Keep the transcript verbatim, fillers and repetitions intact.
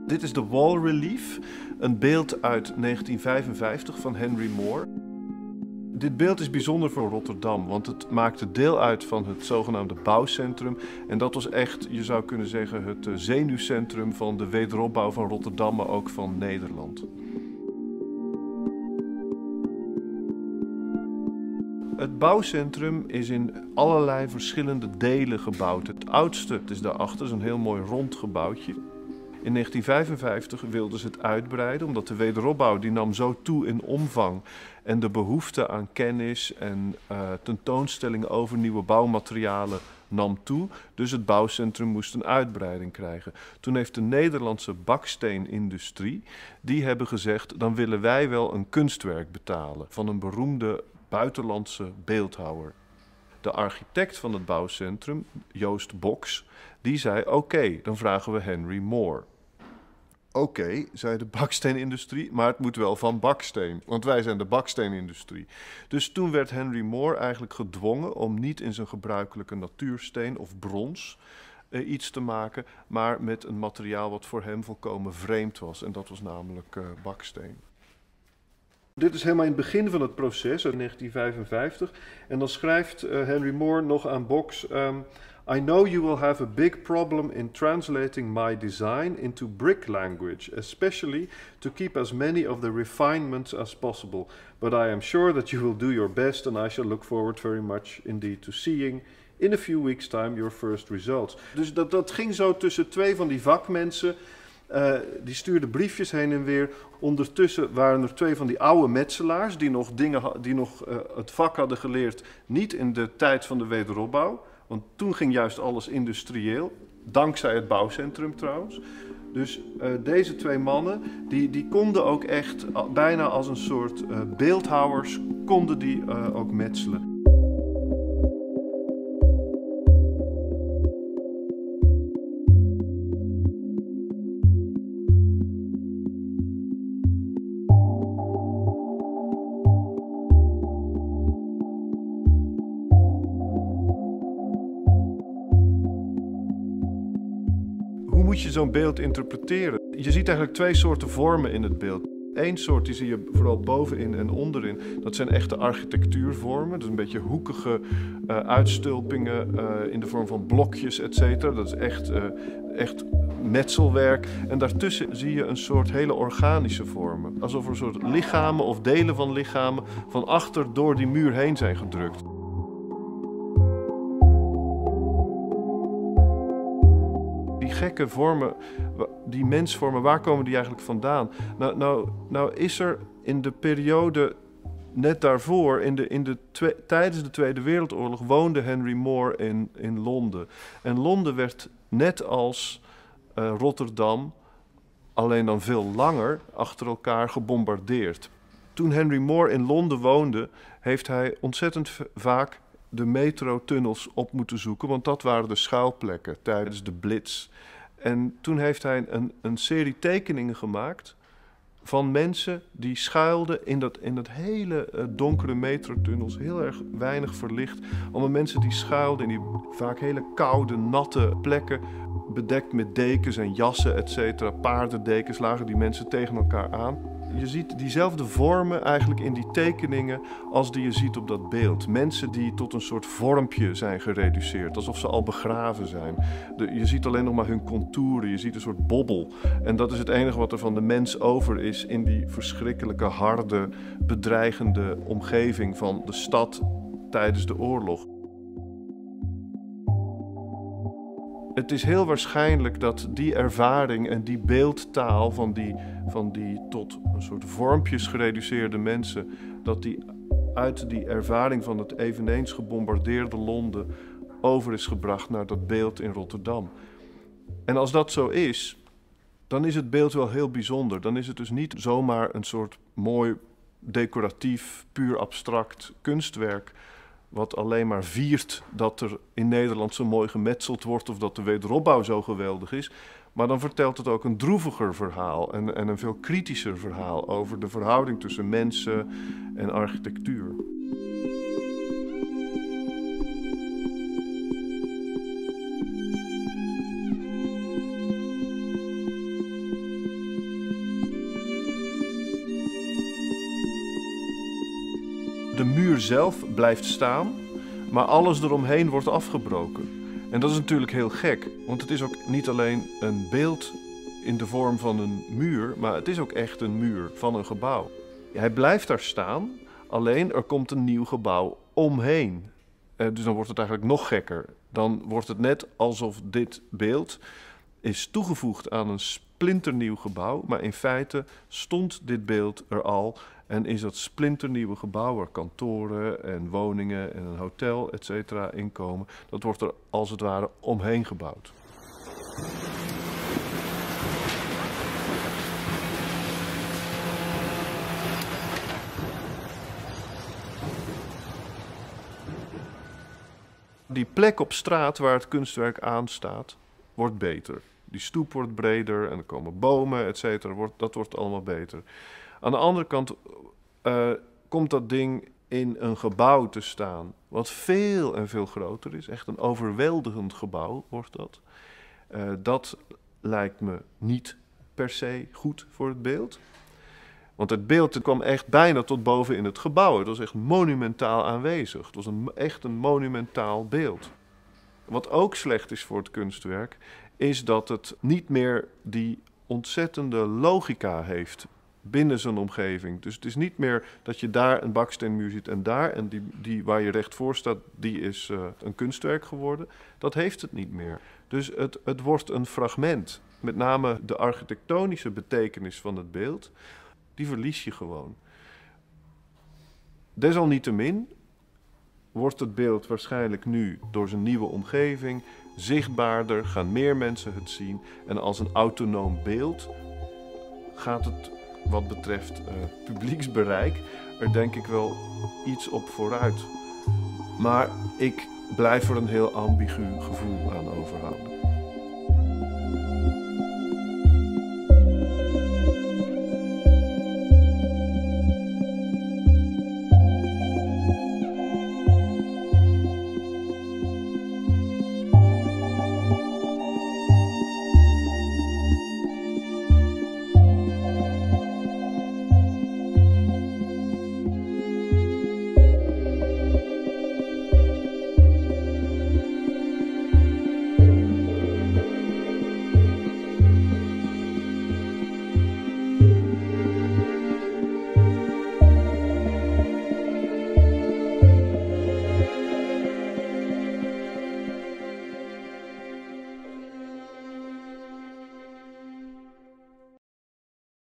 Dit is de Wall Relief, een beeld uit negentien vijfenvijftig van Henry Moore. Dit beeld is bijzonder voor Rotterdam, want het maakte deel uit van het zogenaamde bouwcentrum. En dat was echt, je zou kunnen zeggen, het zenuwcentrum van de wederopbouw van Rotterdam, maar ook van Nederland. Het bouwcentrum is in allerlei verschillende delen gebouwd. Het oudste is daarachter, is een heel mooi rond gebouwtje. In negentien vijfenvijftig wilden ze het uitbreiden, omdat de wederopbouw die nam zo toe in omvang. En de behoefte aan kennis en uh, tentoonstellingen over nieuwe bouwmaterialen nam toe. Dus het bouwcentrum moest een uitbreiding krijgen. Toen heeft de Nederlandse baksteenindustrie, die hebben gezegd, dan willen wij wel een kunstwerk betalen van een beroemde buitenlandse beeldhouwer. De architect van het bouwcentrum, Joost Boks, die zei, oké, okay, dan vragen we Henry Moore. Oké, okay, zei de baksteenindustrie, maar het moet wel van baksteen, want wij zijn de baksteenindustrie. Dus toen werd Henry Moore eigenlijk gedwongen om niet in zijn gebruikelijke natuursteen of brons uh, iets te maken, maar met een materiaal wat voor hem volkomen vreemd was. En dat was namelijk uh, baksteen. Dit is helemaal in het begin van het proces, in negentien vijfenvijftig. En dan schrijft uh, Henry Moore nog aan Boks: um, I know you will have a big problem in translating my design into brick language, especially to keep as many of the refinements as possible. But I am sure that you will do your best, and I shall look forward very much indeed to seeing in a few weeks' time your first results. Dus dat, dat ging zo tussen twee van die vakmensen. Uh, die stuurden briefjes heen en weer. Ondertussen waren er twee van die oude metselaars die nog, dingen, die nog uh, het vak hadden geleerd, niet in de tijd van de wederopbouw. Want toen ging juist alles industrieel, dankzij het bouwcentrum trouwens. Dus uh, deze twee mannen, die, die konden ook echt uh, bijna als een soort uh, beeldhouwers, konden die uh, ook metselen. Hoe moet je zo'n beeld interpreteren? Je ziet eigenlijk twee soorten vormen in het beeld. Eén soort die zie je vooral bovenin en onderin. Dat zijn echte architectuurvormen. Dus een beetje hoekige uh, uitstulpingen uh, in de vorm van blokjes, et cetera. Dat is echt, uh, echt metselwerk. En daartussen zie je een soort hele organische vormen. Alsof er een soort lichamen of delen van lichamen van achter door die muur heen zijn gedrukt. Die gekke vormen, die mensvormen, waar komen die eigenlijk vandaan? Nou, nou, nou is er in de periode net daarvoor, in de, in de twe, tijdens de Tweede Wereldoorlog, woonde Henry Moore in, in Londen. En Londen werd net als uh, Rotterdam, alleen dan veel langer, achter elkaar gebombardeerd. Toen Henry Moore in Londen woonde, heeft hij ontzettend vaak de metrotunnels op moeten zoeken, want dat waren de schuilplekken tijdens de Blitz. En toen heeft hij een, een serie tekeningen gemaakt van mensen die schuilden in dat, in dat hele uh, donkere metrotunnels, heel erg weinig verlicht. Allemaal mensen die schuilden in die vaak hele koude, natte plekken, bedekt met dekens en jassen, et cetera. Paardendekens lagen die mensen tegen elkaar aan. Je ziet diezelfde vormen eigenlijk in die tekeningen als die je ziet op dat beeld. Mensen die tot een soort vormpje zijn gereduceerd, alsof ze al begraven zijn. De, je ziet alleen nog maar hun contouren, je ziet een soort bobbel. En dat is het enige wat er van de mens over is in die verschrikkelijke, harde, bedreigende omgeving van de stad tijdens de oorlog. Het is heel waarschijnlijk dat die ervaring en die beeldtaal van die, van die tot een soort vormpjes gereduceerde mensen, dat die uit die ervaring van het eveneens gebombardeerde Londen over is gebracht naar dat beeld in Rotterdam. En als dat zo is, dan is het beeld wel heel bijzonder. Dan is het dus niet zomaar een soort mooi, decoratief, puur abstract kunstwerk, wat alleen maar viert dat er in Nederland zo mooi gemetseld wordt of dat de wederopbouw zo geweldig is. Maar dan vertelt het ook een droeviger verhaal en, en een veel kritischer verhaal over de verhouding tussen mensen en architectuur. muur zelf blijft staan, maar alles eromheen wordt afgebroken. En dat is natuurlijk heel gek, want het is ook niet alleen een beeld in de vorm van een muur, maar het is ook echt een muur van een gebouw. Hij blijft daar staan, alleen er komt een nieuw gebouw omheen. Uh, dus dan wordt het eigenlijk nog gekker. Dan wordt het net alsof dit beeld is toegevoegd aan een splinternieuw gebouw, maar in feite stond dit beeld er al en is dat splinternieuwe gebouw, er kantoren en woningen en een hotel, et cetera, inkomen. Dat wordt er als het ware omheen gebouwd. Die plek op straat waar het kunstwerk aanstaat, wordt beter. Die stoep wordt breder en er komen bomen, et cetera. Wordt, dat wordt allemaal beter. Aan de andere kant uh, komt dat ding in een gebouw te staan, wat veel en veel groter is. Echt een overweldigend gebouw wordt dat. Uh, dat lijkt me niet per se goed voor het beeld. Want het beeld kwam echt bijna tot boven in het gebouw. Het was echt monumentaal aanwezig. Het was een, echt een monumentaal beeld. Wat ook slecht is voor het kunstwerk, is dat het niet meer die ontzettende logica heeft binnen zijn omgeving. Dus het is niet meer dat je daar een baksteenmuur ziet en daar, en die, die waar je recht voor staat, die is uh, een kunstwerk geworden. Dat heeft het niet meer. Dus het, het wordt een fragment. Met name de architectonische betekenis van het beeld, die verlies je gewoon. Desalniettemin wordt het beeld waarschijnlijk nu door zijn nieuwe omgeving zichtbaarder, gaan meer mensen het zien. En als een autonoom beeld gaat het wat betreft uh, publieksbereik er denk ik wel iets op vooruit. Maar ik blijf er een heel ambigu gevoel aan overhouden.